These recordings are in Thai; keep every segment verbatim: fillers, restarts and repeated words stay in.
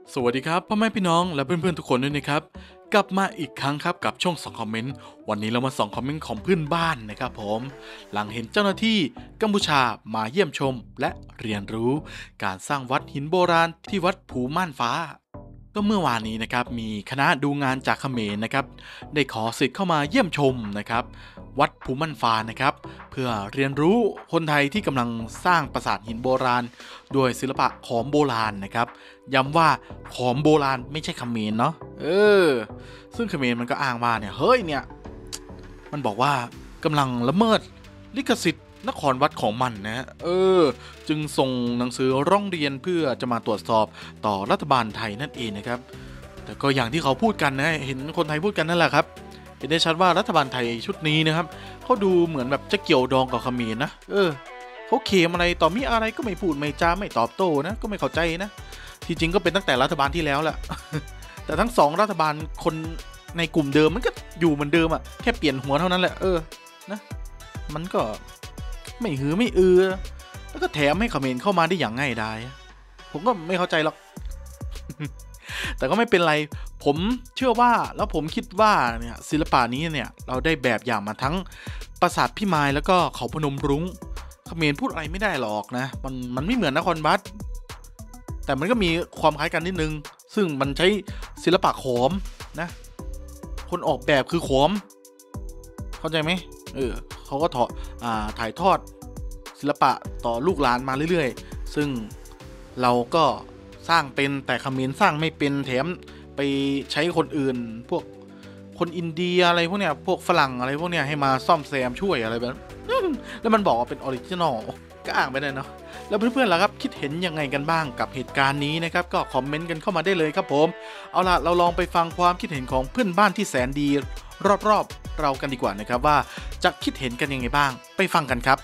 สวัสดีครับพ่อแม่พี่น้องและเพื่อนๆทุกคนด้วยนะครับกลับมาอีกครั้งครับกับช่องส่องคอมเมนต์วันนี้เรามาส่องคอมเมนต์ของเพื่อนบ้านนะครับผมหลังเห็นเจ้าหน้าที่กัมพูชามาเยี่ยมชมและเรียนรู้การสร้างวัดหินโบราณที่วัดภูม่านฟ้าก็เมื่อวานนี้นะครับมีคณะดูงานจากเขมรนะครับได้ขอสิทธิ์เข้ามาเยี่ยมชมนะครับวัดภูม่านฟ้านะครับเพื่อเรียนรู้คนไทยที่กำลังสร้างปราสาทหินโบราณด้วยศิลปะขอมโบราณนะครับย้ำว่าขอมโบราณไม่ใช่เขมรเนาะเออซึ่งเขมรมันก็อ้างว่าเนี่ยเฮ้ยเนี่ยมันบอกว่ากำลังละเมิดลิขสิทธิ์นครวัดของมันนะเออจึงส่งหนังสือร้องเรียนเพื่อจะมาตรวจสอบต่อรัฐบาลไทยนั่นเองนะครับแต่ก็อย่างที่เขาพูดกันนะเห็นคนไทยพูดกันนั่นแหละครับเห็นได้ชัดว่ารัฐบาลไทยชุดนี้นะครับเขาดูเหมือนแบบจะเกี่ยวดองกับเขมรนะเออเขาเคลมอะไรต่อมีอะไรก็ไม่พูดไม่จาไม่ตอบโต้นะก็ไม่เข้าใจนะที่จริงก็เป็นตั้งแต่รัฐบาลที่แล้วแหละ แต่ทั้งสองรัฐบาลคนในกลุ่มเดิมมันก็อยู่เหมือนเดิมอะแค่เปลี่ยนหัวเท่านั้นแหละเออนะมันก็ไม่หือไม่อือแล้วก็แถมให้เขมรเข้ามาได้อย่างง่ายดายผมก็ไม่เข้าใจหรอก แต่ก็ไม่เป็นไรผมเชื่อว่าแล้วผมคิดว่าเนี่ยศิลปะนี้เนี่ยเราได้แบบอย่างมาทั้งปราสาทพิมายแล้วก็เขาพนมรุ้งเขมรพูดอะไรไม่ได้หรอกนะมันมันไม่เหมือนนครวัดแต่มันก็มีความคล้ายกันนิดนึงซึ่งมันใช้ศิลปะขอมนะคนออกแบบคือขอมเข้าใจไหมเออเขาก็ถอดอ่าถ่ายทอดศิลปะต่อลูกหลานมาเรื่อยๆซึ่งเราก็สร้างเป็นแต่เขมรสร้างไม่เป็นแถมไปใช้คนอื่นพวกคนอินเดียอะไรพวกเนี้ยพวกฝรั่งอะไรพวกเนี้ยให้มาซ่อมแซมช่วยอะไรแบบแล้วมันบอกว่าเป็นออริจินอลก็อ่างไปเลยเนาะแล้วเพื่อนๆล่ะครับคิดเห็นยังไงกันบ้างกับเหตุการณ์นี้นะครับก็คอมเมนต์กันเข้ามาได้เลยครับผมเอาล่ะเราลองไปฟังความคิดเห็นของเพื่อนบ้านที่แสนดีรอบๆเรากันดีกว่านะครับว่าจะคิดเห็นกันยังไงบ้างไปฟังกันครับ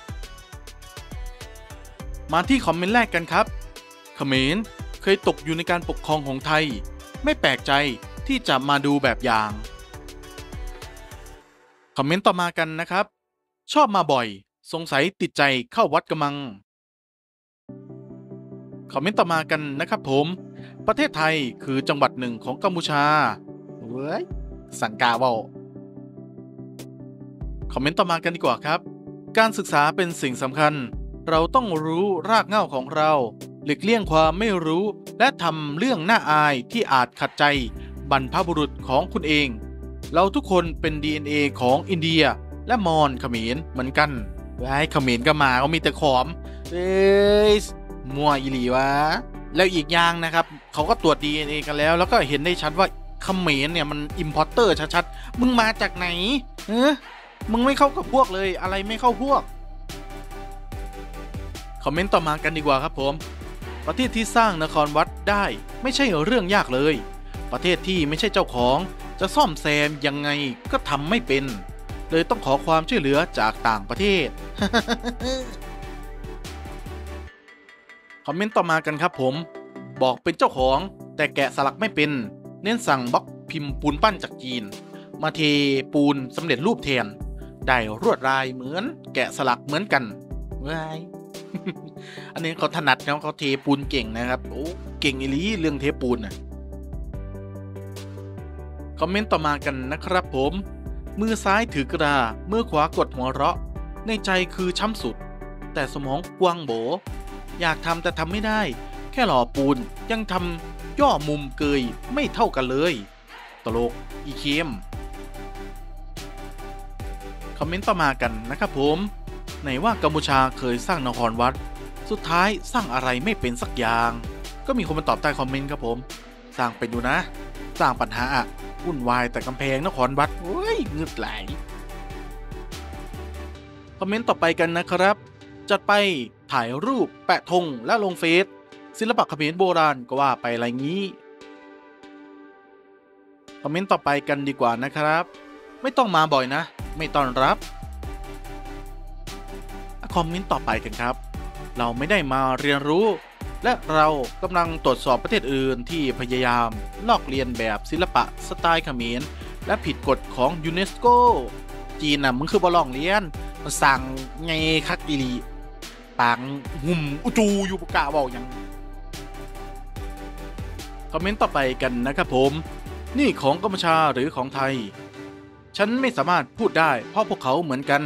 มาที่คอมเมนต์แรกกันครับเขมรเคยตกอยู่ในการปกครองของไทยไม่แปลกใจที่จะมาดูแบบอย่างคอมเมนต์ต่อมากันนะครับชอบมาบ่อยสงสัยติดใจเข้าวัดกระมังคอมเมนต์ต่อมากันนะครับผมประเทศไทยคือจังหวัดหนึ่งของกัมพูชาเว้ยสังกาเว้าคอมเมนต์ต่อมากันดีกว่าครับการศึกษาเป็นสิ่งสำคัญเราต้องรู้รากเหง้าของเราหลีกเลี่ยงความไม่รู้และทำเรื่องน่าอายที่อาจขัดใจบรรพบุรุษของคุณเองเราทุกคนเป็น ดี เอ็น เอ ของอินเดียและมอญเขมรเหมือนกันไอ้เขมรก็มาก็มีแต่ขอมเอ้ยมัวอีหลีวะแล้วอีกอย่างนะครับเขาก็ตรวจ ดี เอ็น เอ กันแล้วแล้วก็เห็นได้ชัดว่าเขมรเนี่ยมันอิมพอร์เตอร์ชัดๆมึงมาจากไหนเออมึงไม่เข้ากับพวกเลยอะไรไม่เข้าพวกคอมเมนต์ต่อมากันดีกว่าครับผมประเทศที่สร้างนครวัดได้ไม่ใช่เรื่องยากเลยประเทศที่ไม่ใช่เจ้าของจะซ่อมแซมยังไงก็ทำไม่เป็นเลยต้องขอความช่วยเหลือจากต่างประเทศ คอมเมนต์ต่อมากันครับผมบอกเป็นเจ้าของแต่แกะสลักไม่เป็นเน้นสั่งบล็อกพิมพ์ปูนปั้นจากจีนมาเทปูนสำเร็จรูปแทนได้รวดลายเหมือนแกะสลักเหมือนกันว้าย อันนี้เขาถนัดนะเขาเทปูนเก่งนะครับโอ้เก่งอีหลีเรื่องเทปูนนะคอมเมนต์ต่อมากันนะครับผมมือซ้ายถือกระดาษมือขวากดหัวเราะในใจคือช้ำสุดแต่สมองกว้างโบอยากทำแต่ทำไม่ได้แค่หล่อปูนยังทำย่อมุมเกยไม่เท่ากันเลยตลกอีเคมคอมเมนต์ต่อมากันนะครับผมไหนว่ากัมพูชาเคยสร้างนครวัดสุดท้ายสร้างอะไรไม่เป็นสักอย่างก็มีคนมาตอบใต้คอมเมนต์ครับผมสร้างเป็นอยู่นะสร้างปัญหาอะวุ่นวายแต่กำแพงนครวัดเฮ้ยงึดไหลคอมเมนต์ต่อไปกันนะครับจัดไปถ่ายรูปแปะธงและลงเฟซศิลปะเขมรโบราณก็ว่าไปอะไรงี้คอมเมนต์ต่อไปกันดีกว่านะครับไม่ต้องมาบ่อยนะไม่ต้อนรับคอมเมนต์ต่อไปกันครับเราไม่ได้มาเรียนรู้และเรากำลังตรวจสอบประเทศอื่นที่พยายามลอกเลียนแบบศิลปะสไตล์เขมรและผิดกฎของยูเนสโกจีนน่ะมึงคือบอลองเลียนมาสั่งไงคักอีลีปางหุ่มอุจูอยู่ปกาบอกยังคออมเมนต์ต่อไปกันนะครับผมนี่ของกัมพูชาหรือของไทยฉันไม่สามารถพูดได้เพราะพวกเขาเหมือนกัน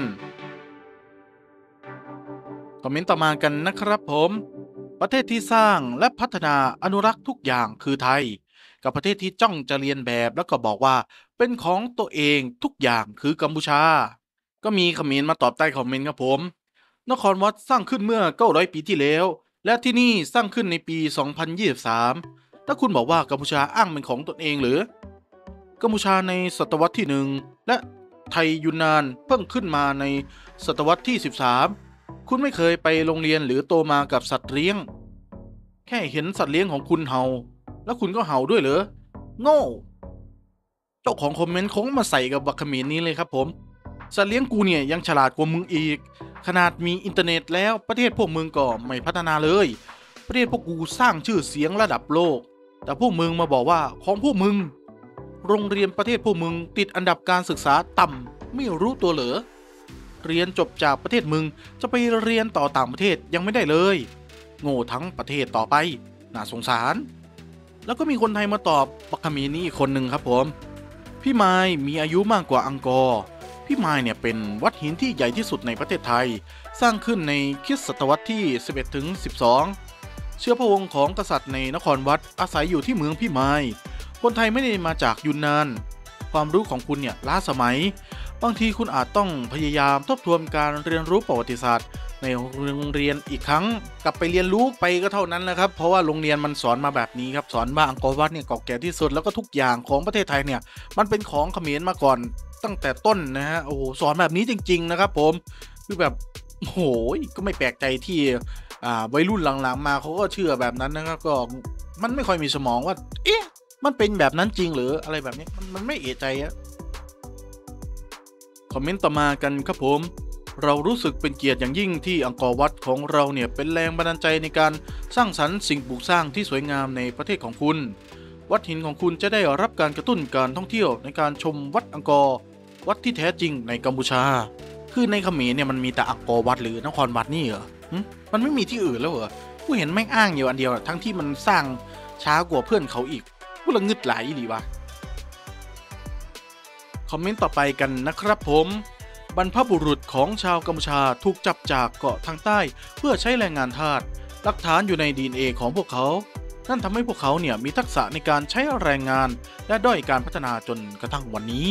คอมเมนต์ต่อมากันนะครับผมประเทศที่สร้างและพัฒนาอนุรักษ์ทุกอย่างคือไทยกับประเทศที่จ้องจะเรียนแบบแล้วก็บอกว่าเป็นของตัวเองทุกอย่างคือกัมพูชาก็มีคอมเมนต์มาตอบใต้คอมเมนต์ครับผมนครวัดสร้างขึ้นเมื่อเก้าร้อยปีที่แล้วและที่นี่สร้างขึ้นในปีสองพันยี่สิบสามถ้าคุณบอกว่ากัมพูชาอ้างเป็นของตนเองหรือกัมพูชาในศตวรรษที่หนึ่งและไทยยูนนานเพิ่งขึ้นมาในศตวรรษที่สิบสามคุณไม่เคยไปโรงเรียนหรือโตมากับสัตว์เลี้ยงแค่เห็นสัตว์เลี้ยงของคุณเห่าแล้วคุณก็เห่าด้วยเหรอโง่เจ้าของคอมเมนต์คงมาใส่กับบักเขมรนี้เลยครับผมสัตว์เลี้ยงกูเนี่ยยังฉลาดกว่ามึงอีกขนาดมีอินเทอร์เน็ตแล้วประเทศพวกมึงก็ไม่พัฒนาเลยประเทศพวกกูสร้างชื่อเสียงระดับโลกแต่พวกมึงมาบอกว่าของพวกมึงโรงเรียนประเทศพวกมึงติดอันดับการศึกษาต่ำไม่รู้ตัวเหรอเรียนจบจากประเทศมึงจะไปเรียนต่อต่างประเทศยังไม่ได้เลยโง่ทั้งประเทศต่อไปน่าสงสารแล้วก็มีคนไทยมาตอบบักเขมรนี้อีกคนหนึ่งครับผมพี่ไม้มีอายุมากกว่าอังกอร์พี่ไม้เนี่ยเป็นวัดหินที่ใหญ่ที่สุดในประเทศไทยสร้างขึ้นในคริสตศตวรรษที่สิบเอ็ดถึงสิบสองเชื้อพระวงศ์ของกษัตริย์ในนครวัดอาศัยอยู่ที่เมืองพี่ไม้คนไทยไม่ได้มาจากยูนนานความรู้ของคุณเนี่ยล้าสมัยบางทีคุณอาจต้องพยายามทบทวนการเรียนรู้ประวัติศาสตร์ในโรงเรียนอีกครั้งกลับไปเรียนรู้ไปก็เท่านั้นแหละครับเพราะว่าโรงเรียนมันสอนมาแบบนี้ครับสอนว่าอังกอร์วัดเนี่ยเก่าแก่ที่สุดแล้วก็ทุกอย่างของประเทศไทยเนี่ยมันเป็นของเขมรมาก่อนตั้งแต่ต้นนะฮะโอ้โหสอนแบบนี้จริงๆนะครับผมคือแบบโอ้โหก็ไม่แปลกใจที่อ่าวัยรุ่นหลังๆมาเขาก็เชื่อแบบนั้นนะครับก็มันไม่ค่อยมีสมองว่าเอ๊ะมันเป็นแบบนั้นจริงหรืออะไรแบบนี้มันมันไม่เอะใจอะคอมเมนต์ต่อมากันครับผมเรารู้สึกเป็นเกียรติอย่างยิ่งที่อังกอร์วัดของเราเนี่ยเป็นแรงบันดาลใจในการสร้างสรรค์สิ่งปลูกสร้างที่สวยงามในประเทศของคุณวัดหินของคุณจะได้รับการกระตุ้นการท่องเที่ยวในการชมวัดอังกอร์วัดที่แท้จริงในกัมพูชาคือในเขมรเนี่ยมันมีแต่อังกอร์วัดหรือนครวัดนี่เหรอมันไม่มีที่อื่นแล้วเหรอกูเห็นแม่งอ้างอยู่อันเดียวทั้งที่มันสร้างช้ากว่าเพื่อนเขาอีกกูละงึดไหลหรือวะคอมเมนต์ต่อไปกันนะครับผมบรรพบุรุษของชาวกัมพูชาถูกจับจากเกาะทางใต้เพื่อใช้แรงงานทาสหลักฐานอยู่ใน ดี เอ็น เอ ของพวกเขานั่นทำให้พวกเขาเนี่ยมีทักษะในการใช้แรงงานและด้อยการพัฒนาจนกระทั่งวันนี้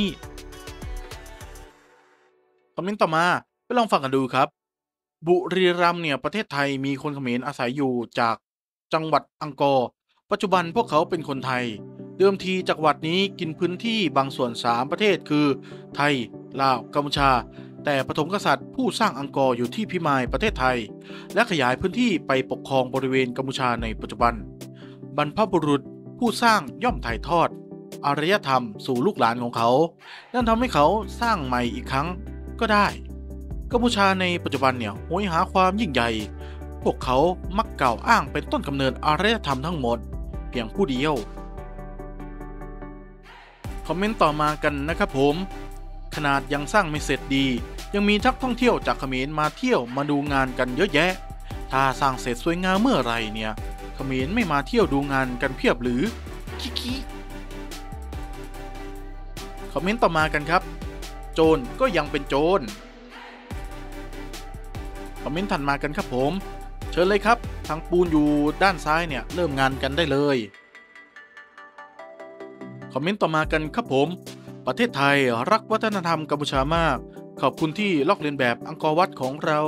คอมเมนต์ต่อมาไปลองฟังกันดูครับบุรีรัมย์เนี่ยประเทศไทยมีคนเขมรอาศัยอยู่จากจังหวัดอังกอร์ปัจจุบันพวกเขาเป็นคนไทยเดิมทีจังหวัดนี้กินพื้นที่บางส่วนสามประเทศคือไทยลาวกัมพูชาแต่ปฐมกษัตริย์ผู้สร้างอังกอร์อยู่ที่พิมายประเทศไทยและขยายพื้นที่ไปปกครองบริเวณกัมพูชาในปัจจุบันบรรพบุรุษผู้สร้างย่อมถ่ายทอดอารยธรรมสู่ลูกหลานของเขานั่นทำให้เขาสร้างใหม่อีกครั้งก็ได้กัมพูชาในปัจจุบันเนี่ยโหยหาความยิ่งใหญ่พวกเขามักกล่าวอ้างเป็นต้นกำเนิดอารยธรรมทั้งหมดเพียงผู้เดียวคอมเมนต์ต่อมากันนะครับผมขนาดยังสร้างไม่เสร็จดียังมีนักท่องเที่ยวจากเขมรมาเที่ยวมาดูงานกันเยอะแยะถ้าสร้างเสร็จสวยงามเมื่อไรเนี่ยเขมรไม่มาเที่ยวดูงานกันเพียบหรือคิคิคอมเมนต์ต่อมากันครับโจรก็ยังเป็นโจรคอมเมนต์ถัดมากันครับผมเชิญเลยครับทางปูนอยู่ด้านซ้ายเนี่ยเริ่มงานกันได้เลยคอมเมนต์ต่อมากันครับผมประเทศไทยรักวัฒนธรรมกัมพูชามากขอบคุณที่ลอกเลียนแบบอังกอร์วัดของเรา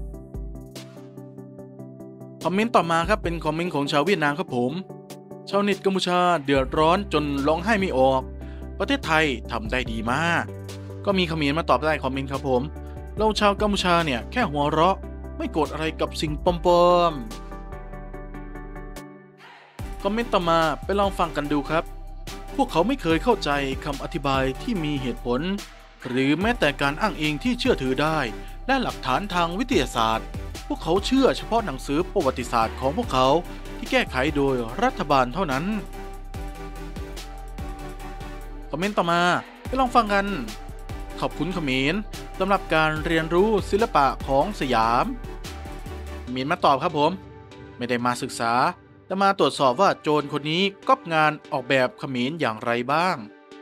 คอมเมนต์ต่อมาครับเป็นคอมเมนต์ของชาวเวียดนามครับผมชาวเน็ตกัมพูชาเดือดร้อนจนร้องไห้ไม่ออกประเทศไทยทำได้ดีมากก็มีเขมรมาตอบได้คอมเมนต์ครับผมเราชาวกัมพูชาเนี่ยแค่หัวเราะไม่โกรธอะไรกับสิ่งปลอมๆคอมเมนต์ต่อมาไปลองฟังกันดูครับพวกเขาไม่เคยเข้าใจคำอธิบายที่มีเหตุผลหรือแม้แต่การอ้างอิงที่เชื่อถือได้และหลักฐานทางวิทยาศาสตร์พวกเขาเชื่อเฉพาะหนังสือประวัติศาสตร์ของพวกเขาที่แก้ไขโดยรัฐบาลเท่านั้นคอมเมนต์ต่อมาไปลองฟังกันขอบคุณเขมรสำหรับการเรียนรู้ศิลปะของสยามเขมรมาตอบครับผมไม่ได้มาศึกษาจะมาตรวจสอบว่าโจรคนนี้ก๊อปงานออกแบบเขมรอย่างไรบ้าง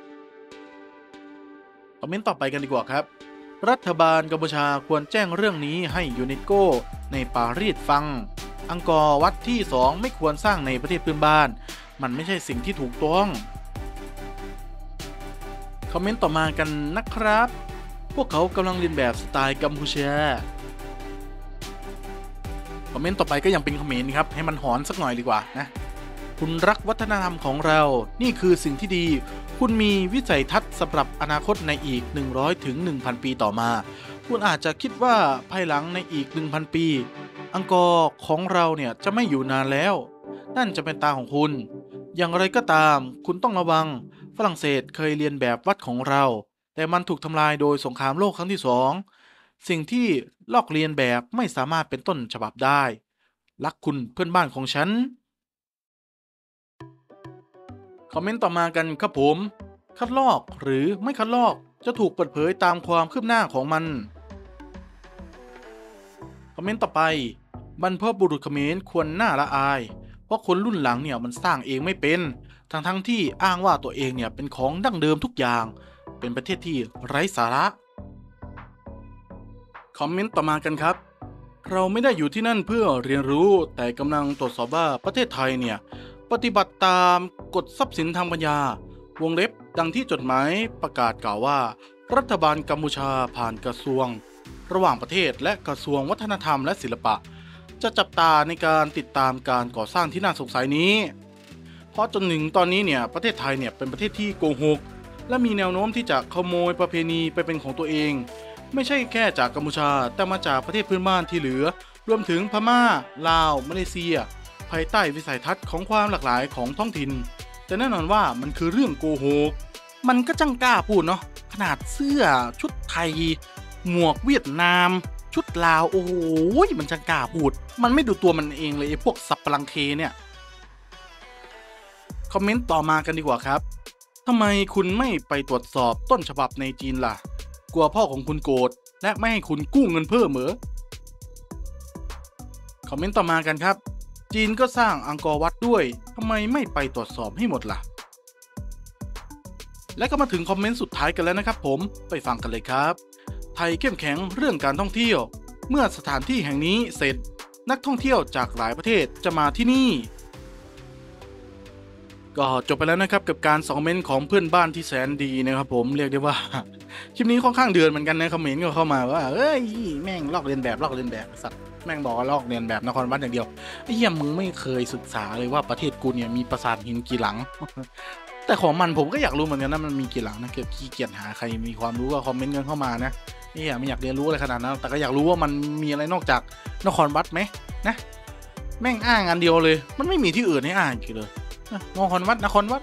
คอมเมนต์ต่อไปกันดีกว่าครับรัฐบาลกัมพูชาควรแจ้งเรื่องนี้ให้ยูเนสโกในปารีสฟังอังกอร์วัดที่สองไม่ควรสร้างในประเทศเพื่อนบ้านมันไม่ใช่สิ่งที่ถูกต้องคอมเมนต์ต่อมากันนะครับพวกเขากำลังเรียนแบบสไตล์กัมพูชาคอมเมนต์ต่อไปก็ยังเป็นเขมรครับให้มันหอนสักหน่อยดีกว่านะคุณรักวัฒนธรรมของเรานี่คือสิ่งที่ดีคุณมีวิสัยทัศน์สำหรับอนาคตในอีกหนึ่งร้อยถึง หนึ่งพัน ปีต่อมาคุณอาจจะคิดว่าภายหลังในอีก หนึ่งพัน ปีอังกอร์ของเราเนี่ยจะไม่อยู่นานแล้วนั่นจะเป็นตาของคุณอย่างไรก็ตามคุณต้องระวังฝรั่งเศสเคยเรียนแบบวัดของเราแต่มันถูกทำลายโดยสงครามโลกครั้งที่สองสิ่งที่ลอกเลียนแบบไม่สามารถเป็นต้นฉบับได้รักคุณเพื่อนบ้านของฉันคอมเมนต์ต่อมากันครับผมคัดลอกหรือไม่คัดลอกจะถูกเปิดเผยตามความคืบหน้าของมันคอมเมนต์ต่อไปบรรพบุรุษเขมรควรหน้าละอายเพราะคนรุ่นหลังเนี่ยมันสร้างเองไม่เป็นทั้งทั้งที่อ้างว่าตัวเองเนี่ยเป็นของดั้งเดิมทุกอย่างเป็นประเทศที่ไร้สาระคอมเมนต์ต่อมากันครับเราไม่ได้อยู่ที่นั่นเพื่อเรียนรู้แต่กำลังตรวจสอบว่าประเทศไทยเนี่ยปฏิบัติตามกฎทรัพย์สินทางปัญญาวงเล็บดังที่จดหมายประกาศกล่าวว่ารัฐบาลกัมพูชาผ่านกระทรวงระหว่างประเทศและกระทรวงวัฒนธรรมและศิลปะจะจับตาในการติดตามการก่อสร้างที่น่าสงสัยนี้เพราะจนถึงตอนนี้เนี่ยประเทศไทยเนี่ยเป็นประเทศที่โกหกและมีแนวโน้มที่จะขโมยประเพณีไปเป็นของตัวเองไม่ใช่แค่จากกัมพูชาแต่มาจากประเทศเพื่อนบ้านที่เหลือรวมถึงพม่าลาวมาเลเซียภายใต้วิสัยทัศน์ของความหลากหลายของท้องถิ่นแต่แน่นอนว่ามันคือเรื่องโกหกมันก็จังกล้าพูดเนาะขนาดเสื้อชุดไทยหมวกเวียดนามชุดลาวโอ้โหมันจังกล้าพูดมันไม่ดูตัวมันเองเลยไอ้พวกสับปะรังเคเนี่ยคอมเมนต์ต่อมากันดีกว่าครับทำไมคุณไม่ไปตรวจสอบต้นฉบับในจีนล่ะกลัวพ่อของคุณโกรธและไม่ให้คุณกู้เงินเพิ่มเหรอคอมเมนต์ต่อมากันครับจีนก็สร้างอังกอร์วัดด้วยทำไมไม่ไปตรวจสอบให้หมดล่ะและก็มาถึงคอมเมนต์สุดท้ายกันแล้วนะครับผมไปฟังกันเลยครับไทยเข้มแข็งเรื่องการท่องเที่ยวเมื่อสถานที่แห่งนี้เสร็จนักท่องเที่ยวจากหลายประเทศจะมาที่นี่ก็จบไปแล้วนะครับกับการสองเมนต์ของเพื่อนบ้านที่แสนดีนะครับผมเรียกได้ว่าคลิปนี้ค่อนข้างเดือดเหมือนกันนะคอมเมนต์ก็เข้ามาว่าเอ้ยแม่งลอกเลียนแบบลอกเลียนแบบสัตว์แม่งบอกว่าลอกเลียนแบบนครวัดอย่างเดียวไอ้เหี้ยมึงไม่เคยศึกษาเลยว่าประเทศกูเนี่ยมีปราสาทหินกี่หลังแต่ของมันผมก็อยากรู้เหมือนกันนะมันมีกี่หลังนะเก็บขี้เกียจหาใครมีความรู้ก็คอมเมนต์กันเข้ามานะนี่อยากไม่อยากเรียนรู้อะไรขนาดนั้นแต่ก็อยากรู้ว่ามันมีอะไรนอกจากนครวัดไหมนะแม่งอ้างอันเดียวเลยมันไม่มีที่อื่นให้อ้างอีกเลยนครวัดนครวัด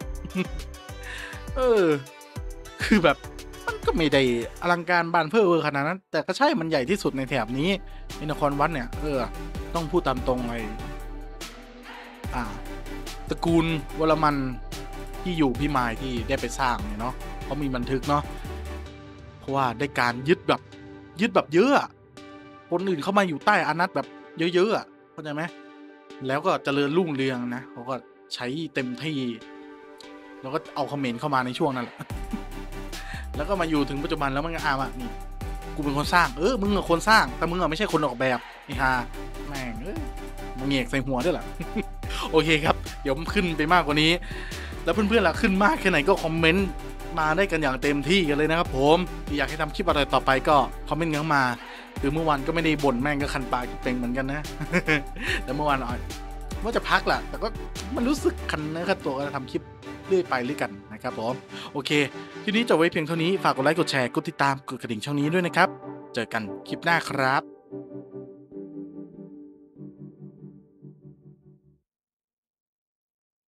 เออคือแบบมันก็ไม่ได้อลังการบานเพ้อเวอร์ขนาดนั้นแต่ก็ใช่มันใหญ่ที่สุดในแถบนี้ในนครวัดเนี่ยเออต้องพูดตามตรงเลยอ่าตระกูลวรมันที่อยู่พี่มายที่ได้ไปสร้างเนี่ยเนาะเขามีบันทึกเนาะเพราะว่าได้การยึดแบบยึดแบบเยอะคนอื่นเข้ามาอยู่ใต้อานัตแบบเยอะๆเข้าใจไหมแล้วก็เจริญรุ่งเรืองนะเขาก็ใช้เต็มที่แล้วก็เอาคอมเมนต์เข้ามาในช่วงนั้นแหละแล้วก็มาอยู่ถึงปัจจุบันแล้วมันก็อาว่านี่กูเป็นคนสร้างเออมึงเป็นคนสร้างแต่มึงอะไม่ใช่คนออกแบบนี่ฮะแม่งเออมึงเงกใส่หัวด้วยล่ะ โอเคครับเดี๋ยวขึ้นไปมากกว่านี้แล้วเพื่อนๆล่ะขึ้นมากแค่ไหนก็คอมเมนต์มาได้กันอย่างเต็มที่กันเลยนะครับผมอยากให้ทำคลิปอะไรต่อไปก็คอมเมนต์กันมาคือเมื่อวานก็ไม่ได้บ่นแม่งก็คันปากเป็นเหมือนกันนะ แต่เมื่อวานว่าจะพักแหละแต่ก็มันรู้สึกคันเนื้อคันตัวก็ทำคลิปเรื่อยไปเรื่อยกันนะครับผมโอเคทีนี้จบไว้เพียงเท่านี้ฝากกดไลค์กดแชร์กดติดตามกดกระดิ่งช่องนี้ด้วยนะครับเจอกันคลิปหน้าครับ